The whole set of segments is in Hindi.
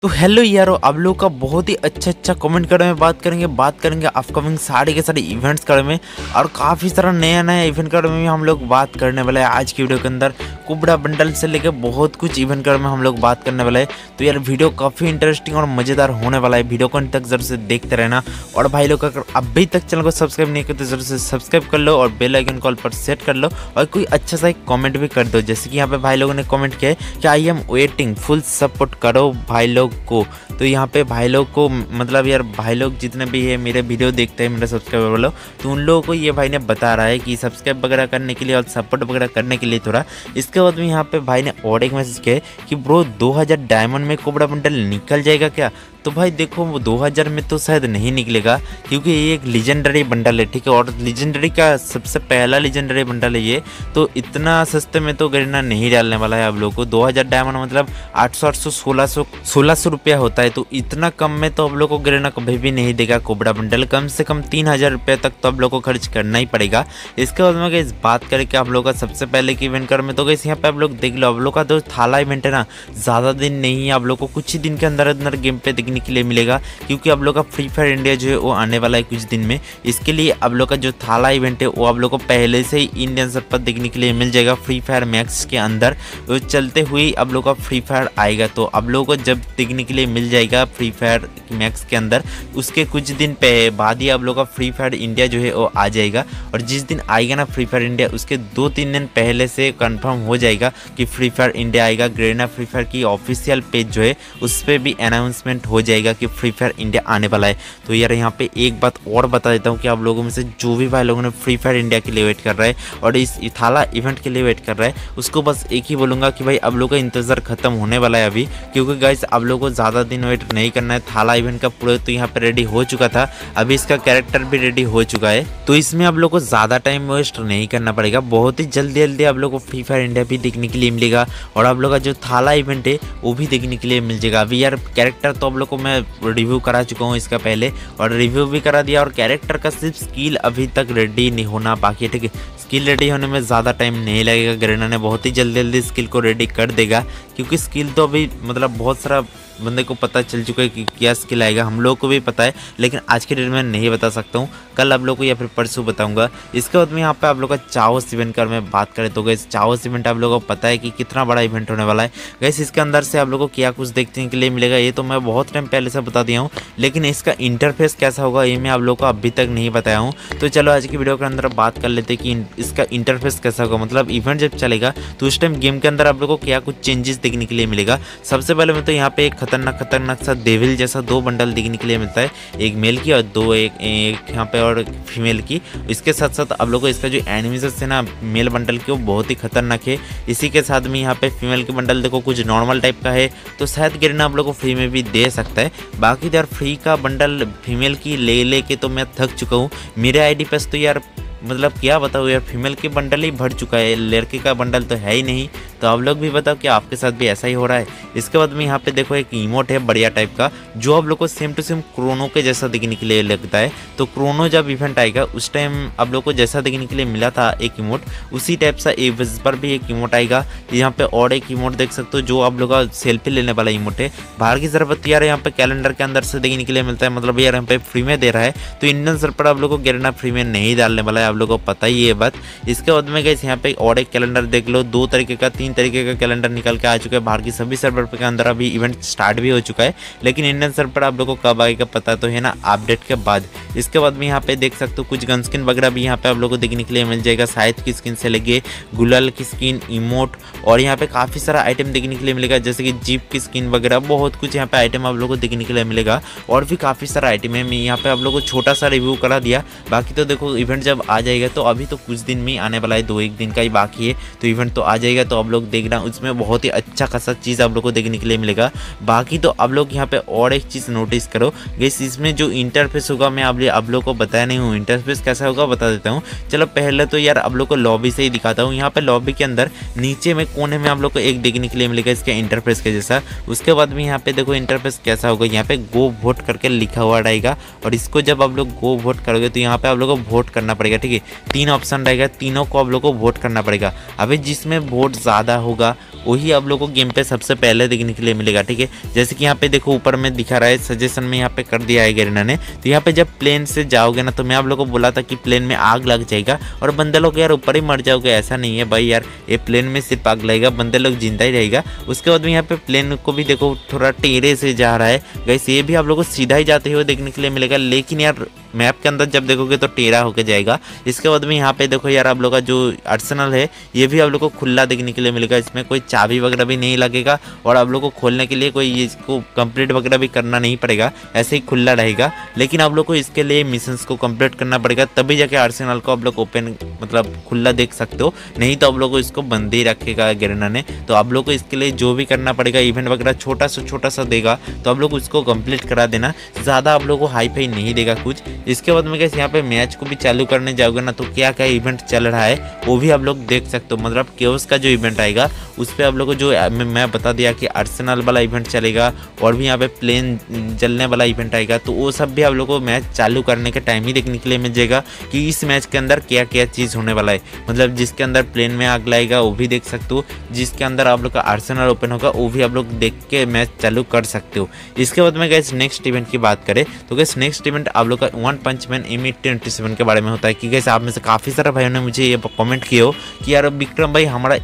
तो हेलो यारो, आप लोग का बहुत ही अच्छा कमेंट करने में बात करेंगे अपकमिंग सारे के सारे इवेंट्स करने में और काफ़ी सारा नया इवेंट करने में हम लोग बात करने वाले हैं आज की वीडियो के अंदर। कुबड़ा बंडल से लेकर बहुत कुछ इवेंट करने में हम लोग बात करने वाले हैं। तो यार वीडियो काफ़ी इंटरेस्टिंग और मज़ेदार होने वाला है, वीडियो को अंत तक जरूर से देखते रहना। और भाई लोग अगर अभी तक चैनल को सब्सक्राइब नहीं करते जरूर से सब्सक्राइब कर लो और बेल आइकन कॉल पर सेट कर लो और कोई अच्छा सा एक कमेंट भी कर दो। जैसे कि यहाँ पे भाई लोगों ने कमेंट किया है कि I am waiting, full support करो भाई लोग को। तो यहाँ पे भाई लोग को मतलब यार भाई लोग जितने भी है मेरे वीडियो देखते हैं, मेरे सब्सक्राइबर वालों, तो उन लोगों को ये भाई ने बता रहा है कि सब्सक्राइब वगैरह करने के लिए और सपोर्ट वगैरह करने के लिए थोड़ा। इसके बाद में यहाँ पे भाई ने और एक मैसेज किया है कि ब्रो 2000 डायमंड में कोबरा बंडल निकल जाएगा क्या। तो भाई देखो वो 2000 में तो शायद नहीं निकलेगा क्योंकि ये एक लीजेंडरी बंडल है, ठीक है, और लीजेंडरी का सबसे पहला लीजेंडरी बंडल है ये। तो इतना सस्ते में तो गरीना नहीं डालने वाला है आप लोग को। 2000 डायमंड मतलब 800 1600 रुपया होता है। तो इतना कम में तो आप लोग को गरीना कभी भी नहीं देगा कोबरा बंडल। कम से कम 3000 रुपये तक तो आप लोग को खर्च करना ही पड़ेगा। इसके बाद में इस बात करके आप लोग का सबसे पहले की इवेंट कर में तो यहाँ पे आप लोग देख लो, आप लोग का जो थाला इवेंट है ना, ज़्यादा दिन नहीं है, आप लोग को कुछ ही दिन के अंदर अंदर गेम पे के लिए मिलेगा क्योंकि आप लोग का फ्री फायर इंडिया जो है वो आने वाला है कुछ दिन में। इसके लिए आप लोग का जो थाला इवेंट है वो आप लोग को पहले से ही इंडियन सर्वर पर देखने के लिए मिल जाएगा फ्री फायर मैक्स के अंदर। तो चलते हुए आप लोग का फ्री फायर आएगा तो आप लोगों को जब देखने के लिए मिल जाएगा फ्री फायर मैक्स के अंदर, उसके कुछ दिन बाद ही आप लोग का फ्री फायर इंडिया जो है वो आ जाएगा। और जिस दिन आएगा ना फ्री फायर इंडिया, उसके 2-3 दिन पहले से कंफर्म हो जाएगा कि फ्री फायर इंडिया आएगा। गरीना फ्री फायर की ऑफिशियल पेज जो है उस पर भी अनाउंसमेंट हो जाएगा कि फ्री फायर इंडिया आने वाला है। तो यार यहाँ पे एक बात और बता देता हूँ कि आप लोगों में से जो भी भाई लोगों ने फ्री फायर इंडिया के लिए वेट कर रहा है और इस थाला इवेंट के लिए वेट कर रहा है, उसको बस एक ही बोलूँगा कि भाई आप लोगों का इंतज़ार खत्म होने वाला है अभी, क्योंकि गाइस आप लोगों को ज़्यादा दिन वेट नहीं करना है। थाला इवेंट का पूरा तो यहाँ पे रेडी हो चुका था, अभी इसका कैरेक्टर भी रेडी हो चुका है। तो इसमें आप लोग को ज़्यादा टाइम वेस्ट नहीं करना पड़ेगा, बहुत ही जल्दी आप लोग को फ्री फायर इंडिया भी देखने के लिए मिलेगा और आप लोग का जो थाला इवेंट है वो भी देखने के लिए मिल जाएगा। अभी यार कैरेक्टर तो आप लोग को मैं रिव्यू करा चुका हूँ इसका पहले और रिव्यू भी करा दिया और कैरेक्टर का सिर्फ स्किल अभी तक रेडी नहीं होना बाकी है, ठीक है। स्किल रेडी होने में ज़्यादा टाइम नहीं लगेगा, गरीना ने बहुत ही जल्दी स्किल को रेडी कर देगा क्योंकि स्किल तो अभी मतलब बहुत सारा बंदे को पता चल चुका है कि क्या स्किल आएगा, हम लोग को भी पता है, लेकिन आज के डेट में नहीं बता सकता हूँ, कल आप लोग को या फिर परसों बताऊंगा। इसके बाद में यहाँ पे आप लोग का चाओस इवेंट का मैं बात करें तो गैस चाओस इवेंट आप लोगों को पता है कि कितना बड़ा इवेंट होने वाला है। गैस इसके अंदर से आप लोगों को क्या कुछ देखने के लिए मिलेगा ये तो मैं बहुत टाइम पहले से बता दिया हूँ, लेकिन इसका इंटरफेस कैसा होगा ये मैं आप लोग को अभी तक नहीं बताया हूँ। तो चलो आज की वीडियो के अंदर बात कर लेते कि इसका इंटरफेस कैसा होगा, मतलब इवेंट जब चलेगा तो उस टाइम गेम के अंदर आप लोग को क्या कुछ चेंजेस देखने के लिए मिलेगा। सबसे पहले में तो यहाँ पे एक खतरनाक सा डेविल जैसा 2 बंडल देखने के लिए मिलता है, एक मेल की और 2 एक यहाँ पे और फीमेल की। इसके साथ साथ आप लोग को इसका जो एनिमेशन है ना मेल बंडल की वो बहुत ही खतरनाक है। इसी के साथ में यहाँ पे फीमेल के बंडल देखो कुछ नॉर्मल टाइप का है, तो शायद गरीना आप लोग को फ्री में भी दे सकता है। बाकी तो यार फ्री का बंडल फीमेल की ले के तो मैं थक चुका हूँ, मेरे आईडी पे तो यार मतलब क्या बताओ यार, फीमेल के बंडल ही भर चुका है, लड़के का बंडल तो है ही नहीं। तो आप लोग भी बताओ कि आपके साथ भी ऐसा ही हो रहा है। इसके बाद में यहाँ पे देखो एक इमोट है बढ़िया टाइप का जो आप लोग को सेम टू सेम क्रोनो के जैसा देखने के लिए लगता है। तो क्रोनो जब इवेंट आएगा उस टाइम आप लोग को जैसा देखने के लिए मिला था एक इमोट, उसी टाइप सा इस पर भी एक इमोट आएगा। यहाँ पे और एक इमोट देख सकते हो जो आप लोग का सेल्फी लेने वाला इमोट है। बाहर की जरूरत यार यहाँ पे कैलेंडर के अंदर से देखने के लिए मिलता है, मतलब यार यहाँ पे फ्री में दे रहा है। तो इंडियन सर्वर पर आप लोग को गरीना फ्री में नहीं डालने वाला है, आप लोग को पता ही है बात। इसके बाद में गए यहाँ पे और एक कैलेंडर देख लो, 2 तरीके का 3 तरीके का कैलेंडर निकल के आ चुका है। बाहर की सभी सर्वर के अंदर अभी इवेंट स्टार्ट भी हो चुका है, लेकिन इंडियन सर्वर पर आप लोगों को कब आएगा पता तो है ना, अपडेट के बाद। इसके बाद में यहाँ पे देख सकते हो कुछ गन स्किन वगैरह भी यहाँ पे आप लोगों को देखने के लिए मिल जाएगा, शायद की स्किन से लगे गुलाल की स्किन, इमोट, और यहाँ पे काफ़ी सारा आइटम देखने के लिए मिलेगा जैसे कि जीप की स्किन वगैरह, बहुत कुछ यहाँ पे आइटम आप लोगों को देखने के लिए मिलेगा। और भी काफ़ी सारा आइटम है, मैं यहाँ पे आप लोगों को छोटा सा रिव्यू करा दिया। बाकी तो देखो इवेंट जब आ जाएगा तो अभी तो कुछ दिन में आने वाला है, 2-1 दिन का ही बाकी है, तो इवेंट तो आ जाएगा। तो आप लोग देखना उसमें बहुत ही अच्छा खासा चीज़ आप लोग को देखने के लिए मिलेगा। बाकी तो आप लोग यहाँ पे और एक चीज़ नोटिस करो गाइस, इसमें जो इंटरफेस होगा मैं आप लोग को बताया नहीं हूँ, इंटरफेस कैसा होगा बता देता हूँ। चलो पहले तो यार आप लोग को लॉबी से ही दिखाता हूँ। यहाँ पे लॉबी के अंदर नीचे में कोने में आप लोग को एक देखने के लिए मिलेगा इसके इंटरफेस के जैसा। उसके बाद में यहाँ पे देखो इंटरफेस कैसा होगा, यहाँ पे गो वोट करके लिखा हुआ रहेगा और इसको जब आप लोग गो वोट करोगे तो यहाँ पे आप लोग को वोट करना पड़ेगा, ठीक है। 3 ऑप्शन रहेगा, तीनों को आप लोग को वोट करना पड़ेगा। अभी जिसमें वोट ज़्यादा ज़्यादा होगा वही आप लोगों को गेम पे सबसे पहले देखने के लिए मिलेगा। ठीक है, जैसे कि यहाँ पे देखो ऊपर में दिखा रहा है, सजेशन में यहाँ पे कर दिया है गरीना ने। तो यहाँ पे जब प्लेन से जाओगे ना, तो मैं आप लोगों को बोला था कि प्लेन में आग लग जाएगा और बंदे लोग यार ऊपर ही मर जाओगे, ऐसा नहीं है भाई यार, ये प्लेन में सिर्फ आग लगेगा, बंदे लोग जिंदा ही रहेगा। उसके बाद में यहाँ पे प्लेन को भी देखो थोड़ा टेढ़े से जा रहा है गाइस, ये भी आप लोगों को सीधा ही जाते हुए देखने के लिए मिलेगा, लेकिन यार मैप के अंदर जब देखोगे तो टेढ़ा होकर जाएगा। इसके बाद में यहाँ पे देखो यार आप लोग का जो आर्सेनल है ये भी आप लोग को खुला देखने के लिए मिलेगा, इसमें कोई चाबी वगैरह भी नहीं लगेगा और आप लोग को खोलने के लिए कोई इसको कंप्लीट वगैरह भी करना नहीं पड़ेगा, ऐसे ही खुला रहेगा। लेकिन आप लोग को इसके लिए मिशंस को कंप्लीट करना पड़ेगा, तभी जाके आर्सेनल को आप लोग ओपन मतलब खुला देख सकते हो, नहीं तो आप लोग को इसको बंद ही रखेगा गरीना ने। तो आप लोग को इसके लिए जो भी करना पड़ेगा, इवेंट वगैरह छोटा सा देगा तो आप लोग उसको कंप्लीट करा देना, ज़्यादा आप लोग को हाई फाई नहीं देगा कुछ। इसके बाद में कैसे यहाँ पे मैच को भी चालू करने जाओगे ना, तो क्या क्या इवेंट चल रहा है वो भी आप लोग देख सकते हो। मतलब केओस का जो इवेंट आएगा उस पर आप लोग को जो मैं बता दिया कि आर्सेनल वाला इवेंट चलेगा और भी यहाँ पे प्लेन जलने वाला इवेंट आएगा, तो वो सब भी आप लोग को मैच चालू करने के टाइम ही देखने के लिए मिल जाएगा कि इस मैच के अंदर क्या क्या चीज़ होने वाला है। मतलब जिसके अंदर प्लेन में आग लाएगा वो भी देख सकते हो, जिसके अंदर आप लोग का आर्सेनल ओपन होगा वो भी आप लोग देख के मैच चालू कर सकते हो। इसके बाद में गैस नेक्स्ट इवेंट की बात करें तो गैस नेक्स्ट इवेंट आप लोग का वन पंच मैन M1887 के बारे में होता है। कि गैस आप में से काफ़ी सारे भाइयों ने मुझे ये कमेंट किए हो कि यार विक्रम भाई हमारा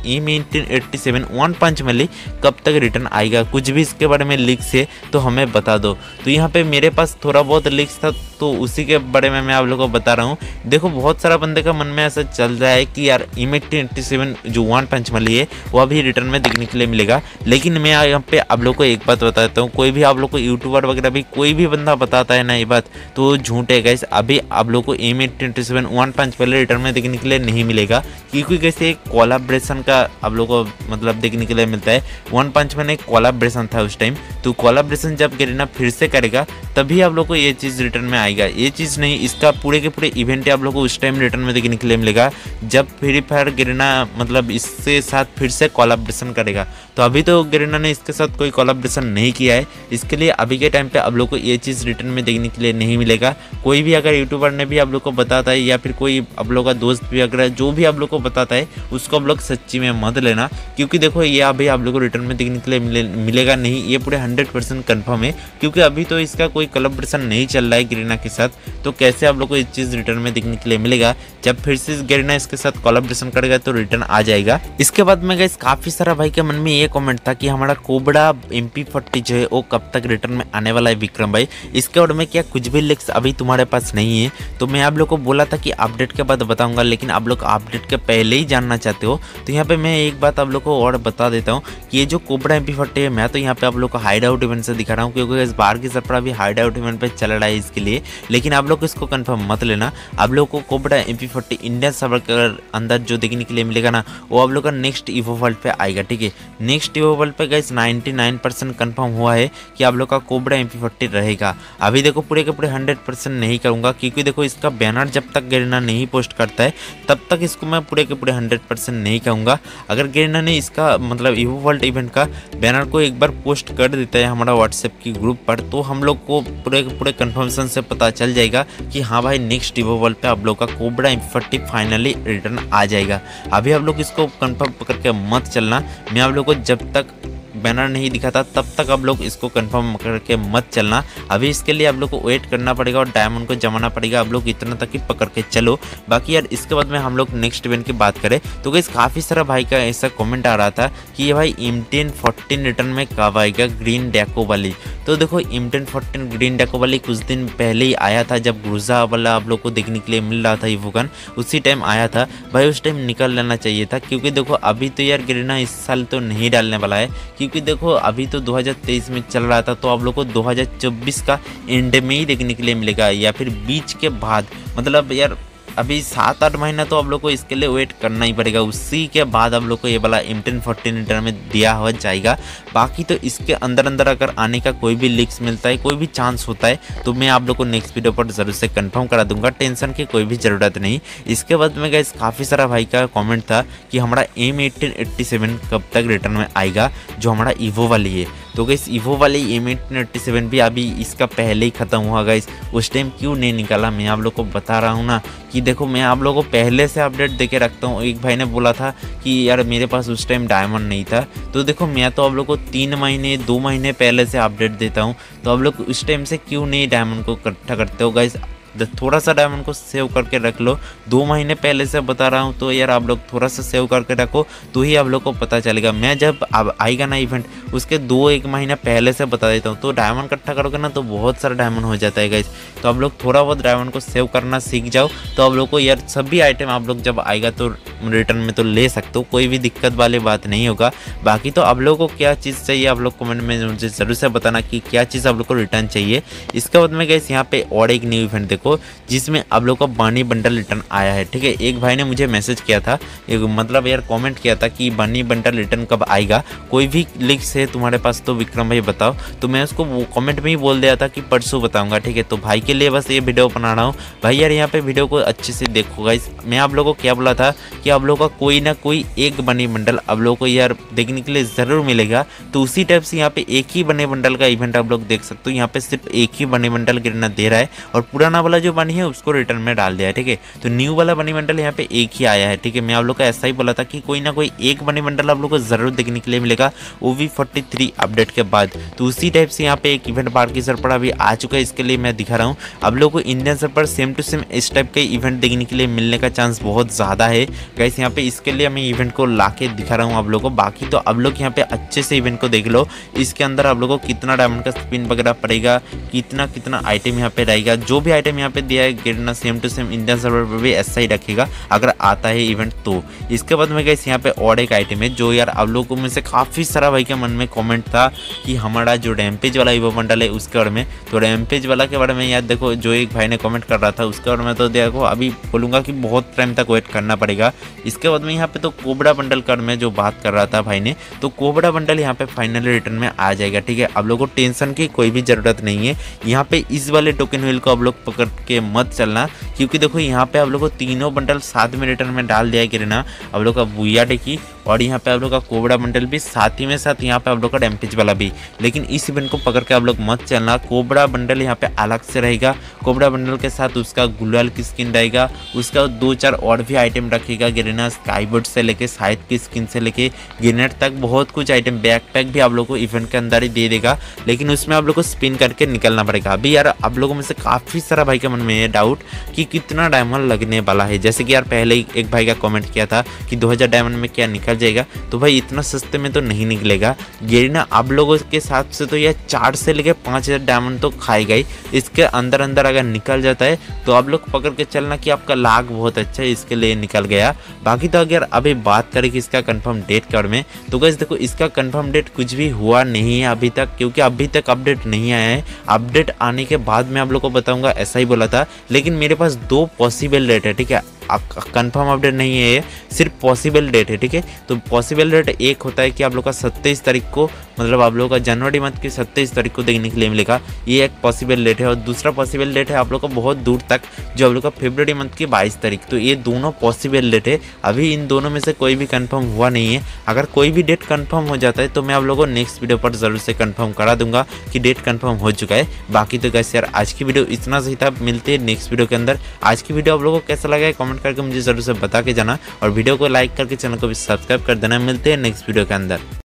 M1887 वन पंच मैन कब तक रिटर्न आएगा, कुछ भी इसके बारे में लीक्स है तो हमें बता दो। तो यहाँ पे मेरे पास थोड़ा बहुत लीक्स था तो उसी के बारे में मैं आप लोगों को बता रहा हूँ। देखो बहुत सारा बंदे का मन में ऐसा चल रहा है कि यार M1887 जो वन पंच मैन है वो अभी रिटर्न में देखने के लिए मिलेगा, लेकिन मैं यहाँ पे आप लोग को एक बात बताता हूँ, कोई भी आप लोग को यूट्यूबर वगैरह भी कोई भी बंदा बताता है ना ये बात तो झूठ है गाइस। अभी आप लोग को M1887 one punch man return में देखने के लिए नहीं मिलेगा, क्योंकि कैसे कोलैबोरेशन का आप लोग को मतलब देखने के लिए मिलता है। वन पंच मैन एक कोलैबोरेशन था उस टाइम, तो कोलैबोरेशन जब गरीना फिर से करेगा तभी आप लोग को ये चीज़ रिटर्न में आएगा, ये चीज़ नहीं इसका पूरे के पूरे इवेंट आप लोग को उस टाइम रिटर्न में देखने के लिए मिलेगा जब फ्री फायर गरीना मतलब इसके साथ फिर से कोलैबोरेशन करेगा। तो अभी तो गरीना ने इसके साथ कोई कोलैबोरेशन नहीं किया है, इसके लिए अभी के टाइम पे आप लोग को ये चीज़ रिटर्न में देखने के लिए नहीं मिलेगा। कोई भी अगर यूट्यूबर ने भी आप लोग को बताता है या फिर कोई आप लोग का दोस्त भी अगर जो भी आप लोग को बताता है उसको आप लोग सच्ची में मत लेना, क्योंकि देखो ये अभी आप लोग को रिटर्न में देखने के लिए मिलेगा नहीं, ये पूरे 100% कन्फर्म है, क्योंकि अभी तो इसका कोई कोलैबोरेशन नहीं चल रहा है गरीना के साथ। तो कैसे आप लोग को इस चीज़ रिटर्न में देखने के लिए मिलेगा, जब फिर से गरीना इसके साथ कोलैबोरेशन करेगा तो रिटर्न आ जाएगा। इसके बाद में गाइस काफ़ी सारा भाई के मन में ये कमेंट था कि हमारा कोबरा MP40 जो है वो कब तक रिटर्न में आने वाला है विक्रम भाई, इसके बारे में क्या कुछ भी लिंक्स अभी तुम्हारे पास नहीं है। तो मैं आप लोग को बोला था कि अपडेट के बाद बताऊंगा, लेकिन आप लोग अपडेट के पहले ही जानना चाहते हो तो यहाँ पे मैं एक बात आप लोग को और बता देता हूँ कि ये जो कोबरा MP40 है मैं तो यहाँ पे आप लोग को हाइड आउट इवेंट से दिखा रहा हूँ, क्योंकि इस बार की सरपरा भी हाइड आउट इवेंट पे चल रहा है इसके लिए, लेकिन आप लोग इसको कंफर्म मत लेना। आप लोग को कोबरा MP40 इंडियन सर्वर के अंदर जो देखने के लिए मिलेगा ना वो आप लोग का नेक्स्ट ईवो वर्ल्ड पे आएगा। ठीक है, नेक्स्ट ईवो वर्ल्ड पे गाइस 99% कंफर्म हुआ है कि आप लोग का कोबरा MP40 रहेगा। अभी देखो पूरे के पूरे 100% नहीं करूँगा, क्योंकि देखो इसका बैनर जब तक गरीना नहीं पोस्ट करता है तब तक इसको मैं पूरे के पूरे 100% नहीं कहूँगा। अगर गरीना ने इसका मतलब ईवो वर्ल्ड इवेंट का बैनर को एक बार पोस्ट कर देता है हमारा व्हाट्सएप की ग्रुप पर, तो हम लोग को पूरे के पूरे कन्फर्मेशन से पता चल जाएगा कि हाँ भाई नेक्स्ट ईवो वर्ल्ड पे आप लोग का कोबरा MP40 फाइनली रिटर्न आ जाएगा। अभी आप लोग इसको कंफर्म करके मत चलना, मैं आप लोग को जब तक बैनर नहीं दिखाता तब तक आप लोग इसको कंफर्म करके मत चलना। अभी इसके लिए आप लोग को वेट करना पड़ेगा और डायमंड को जमाना पड़ेगा, आप लोग इतना तक ही पकड़ के चलो। बाकी यार इसके बाद में हम लोग नेक्स्ट इवेंट की बात करें तो गाइस काफ़ी सारा भाई का ऐसा कमेंट आ रहा था कि ये भाई M1014 रिटर्न में कब आएगा ग्रीन डेको वाली। तो देखो M1014 ग्रीन डेको वाली कुछ दिन पहले ही आया था, जब ग्रूजा वाला आप लोग को देखने के लिए मिल रहा था ईवो गन, उसी टाइम आया था भाई, उस टाइम निकल लेना चाहिए था, क्योंकि देखो अभी तो यार गरीना इस साल तो नहीं डालने वाला है, क्योंकि देखो अभी तो 2023 में चल रहा था, तो आप लोग को 2024 का एंड में ही देखने के लिए मिलेगा या फिर बीच के बाद, मतलब यार अभी 7-8 महीना तो आप लोग को इसके लिए वेट करना ही पड़ेगा, उसी के बाद आप लोग को ये वाला M1014 रिटर्न में दिया हो जाएगा। बाकी तो इसके अंदर अंदर अगर आने का कोई भी लीक्स मिलता है, कोई भी चांस होता है, तो मैं आप लोग को नेक्स्ट वीडियो पर जरूर से कंफर्म करा दूंगा, टेंशन की कोई भी ज़रूरत नहीं। इसके बाद में गाइस काफ़ी सारा भाई का कॉमेंट था कि हमारा M1887 कब तक रिटर्न में आएगा, जो हमारा ईवो वाली है। तो गाइस ईवो वाली M1887 भी अभी इसका पहले ही ख़त्म हुआ गाइस, उस टाइम क्यों नहीं निकाला, मैं आप लोग को बता रहा हूँ ना कि कि देखो मैं आप लोगों को पहले से अपडेट देके रखता हूँ। एक भाई ने बोला था कि यार मेरे पास उस टाइम डायमंड नहीं था, तो देखो मैं तो आप लोग को 3 महीने 2 महीने पहले से अपडेट देता हूँ, तो आप लोग उस टाइम से क्यों नहीं डायमंड को इकट्ठा करते हो गाइस। थोड़ा सा डायमंड को सेव करके रख लो। 2 महीने पहले से बता रहा हूँ, तो यार आप लोग थोड़ा सा सेव करके रखो तो ही आप लोग को पता चलेगा। मैं जब अब आएगा ना इवेंट उसके 2-1 महीना पहले से बता देता हूँ, तो डायमंड इकट्ठा करोगे ना तो बहुत सारा डायमंड हो जाता है गाइस। तो आप लोग थोड़ा बहुत डायमंड को सेव करना सीख जाओ, तो आप लोग को यार सभी आइटम आप लोग जब आएगा तो रिटर्न में तो ले सकते हो, कोई भी दिक्कत वाली बात नहीं होगा। बाकी तो आप लोगों को क्या चीज़ चाहिए आप लोग कमेंट में मुझे ज़रूर से बताना कि क्या चीज़ आप लोग को रिटर्न चाहिए। इसके बाद में गाइस यहाँ पे और एक न्यू इवेंट देखो जिसमें आप लोग का बनी बंडल रिटर्न आया है, ठीक है। एक भाई ने मुझे मैसेज किया था, मतलब यार कमेंट किया था कि बनी बंडल रिटर्न कब आएगा, कोई भी लिंक्स है तुम्हारे पास तो विक्रम भाई बताओ। तो मैं उसको वो कमेंट में ही बोल दिया था कि परसों बताऊंगा, ठीक है। तो भाई के लिए बस ये वीडियो बना रहा हूँ। भाई यार यहाँ पे वीडियो को अच्छे से देखो गाइस। मैं आप लोगों को क्या बोला था कि आप लोगों का कोई ना कोई एक बनी बंडल आप लोगों को यार देखने के लिए ज़रूर मिलेगा। तो उसी टाइप से यहाँ पे एक ही बने बंडल का इवेंट आप लोग देख सकते हो। यहाँ पे सिर्फ एक ही बने बंडल गिरना दे रहा है और पुराना वाला जो बनी है उसको रिटर्न में डाल दिया है, ठीक है। तो न्यू वाला बनी बंडल यहाँ पे एक ही आया है, ठीक है। मैं आप लोग का ऐसा ही बोला था कि कोई ना कोई एक बनी बंडल आप लोग को जरूर देखने के लिए मिलेगा, वो भी 43 अपडेट के बाद। तो उसी टाइप से यहाँ पे एक इवेंट बार की सर्वर पर अभी आ चुका है, इसके लिए मैं दिखा रहा हूँ आप लोग को। इंडियन सर्वर पर सेम टू सेम इस टाइप के इवेंट देखने के लिए मिलने का चांस बहुत ज़्यादा है गाइस। यहाँ पे इसके लिए मैं इवेंट को ला के दिखा रहा हूँ आप लोग को। बाकी तो आप लोग यहाँ पे अच्छे से इवेंट को देख लो, इसके अंदर आप लोग को कितना डायमंड का स्पिन वगैरह पड़ेगा, कितना आइटम यहाँ पे रहेगा। जो भी आइटम यहाँ पे दिया है Garena same to same Indian server पर भी ऐसा ही रखेगा अगर आता है इवेंट तो। इसके बाद में गाइस यहाँ पे और एक आइटम है जो यार आप लोगों में से काफ़ी सारा भाई के मन में कमेंट था कि हमारा जो रैम्पेज वाला ईवो बंडल है उसके बारे में। तो रैम्पेज वाला के बारे में यार देखो जो एक भाई ने कमेंट कर रहा था उसके बारे में तो देखो अभी बोलूँगा कि बहुत टाइम तक वेट करना पड़ेगा। इसके बाद में यहाँ पे तो कोबरा बंडल कर में जो बात कर रहा था भाई ने, तो कोबरा बंडल यहाँ पे फाइनली रिटर्न में आ जाएगा, ठीक है। आप लोगों को टेंशन की कोई भी ज़रूरत नहीं है। यहाँ पे इस वाले टोकन व्हील को आप लोग पकड़ के मत चलना, क्योंकि देखो यहाँ पे आप लोग को तीनों बंडल साथ में रिटर्न में डाल दिया गिरना आप लोग का बुया टेकी और यहाँ पे आप लोग का कोबरा बंडल भी साथ ही में साथ यहाँ पे आप लोग का रैम्पेज वाला भी। लेकिन इस इवेंट को पकड़ के आप लोग मत चलना। कोबरा बंडल यहाँ पे अलग से रहेगा, कोबरा बंडल के साथ उसका गुलाल की स्किन रहेगा, उसका 2-4 और भी आइटम रखेगा गिरना स्काईबोर्ड से लेके साइड की स्किन से लेके गिरनेट तक बहुत कुछ आइटम। बैकपैक भी आप लोग को इवेंट के अंदर ही दे देगा, लेकिन उसमें आप लोग को स्पिन करके निकलना पड़ेगा। अभी यार आप लोगों में से काफ़ी सारा भाई के मन में है डाउट कि कितना डायमंड लगने वाला है। जैसे कि यार पहले ही एक भाई का कमेंट किया था कि 2000 डायमंड में क्या निकल जाएगा, तो भाई इतना सस्ते में तो नहीं निकलेगा। गिरना आप लोगों के हिसाब से तो यह 4 से लेके 5000 डायमंड तो खाएगा ही। इसके अंदर अगर निकल जाता है तो आप लोग पकड़ के चलना कि आपका लाग बहुत अच्छा है, इसके लिए निकल गया। बाकी तो अगर अभी बात करें कि इसका कंफर्म डेट के बारे में, तो गाइस देखो इसका कंफर्म डेट कुछ भी हुआ नहीं है अभी तक, क्योंकि अभी तक अपडेट नहीं आया है। अपडेट आने के बाद मैं आप लोग को बताऊंगा, ऐसा ही बोला था। लेकिन मेरे पास 2 पॉसिबल डेट है, ठीक है। कंफर्म अपडेट नहीं है ये, सिर्फ पॉसिबल डेट है, ठीक है। तो पॉसिबल डेट एक होता है कि आप लोग का 27 तारीख को, मतलब आप लोगों का जनवरी मंथ की 27 तारीख को देखने के लिए मिलेगा, ये एक पॉसिबल डेट है। और दूसरा पॉसिबल डेट है आप लोग का बहुत दूर तक, जो आप लोग का फरवरी मंथ की 22 तारीख। तो ये दोनों पॉसिबल डेट है, अभी इन दोनों में से कोई भी कंफर्म हुआ नहीं है। अगर कोई भी डेट कंफर्म हो जाता है तो मैं आप लोगों को नेक्स्ट वीडियो पर जरूर से कंफर्म करा दूंगा कि डेट कंफर्म हो चुका है। बाकी तो गाइस यार आज की वीडियो इतना सही था, मिलते हैं नेक्स्ट वीडियो के अंदर। आज की वीडियो आप लोगों को कैसा लगा है कमेंट करके मुझे जरूर से बता के जाना, और वीडियो को लाइक करके चैनल को भी सब्सक्राइब कर देना। मिलते हैं नेक्स्ट वीडियो के अंदर।